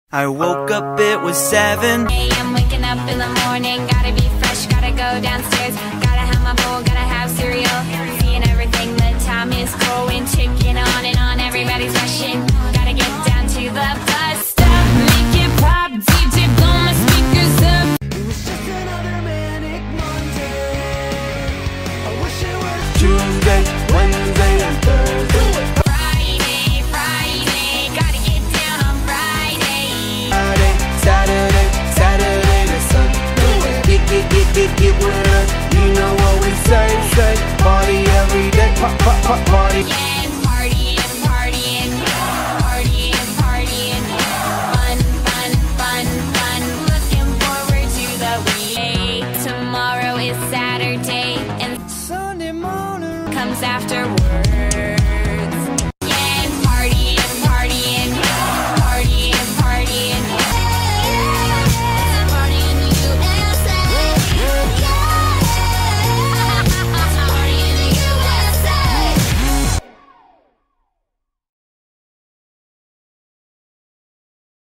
I woke up, it was 7 a.m. waking up in the morning, gotta be fresh, gotta go downstairs, gotta have my bowl, gotta have cereal, seeing everything, the time is going, ticking on and on, everybody's rushing, gotta get down to the bus stop, make it pop, DJ blow my speakers up. It was just another manic Monday. I wish it was Tuesday, Wednesday, and Thursday. Friday, gotta get down on Friday. Friday, Saturday to Sunday. Get with us. You know what we say, party every day, party. Yeah.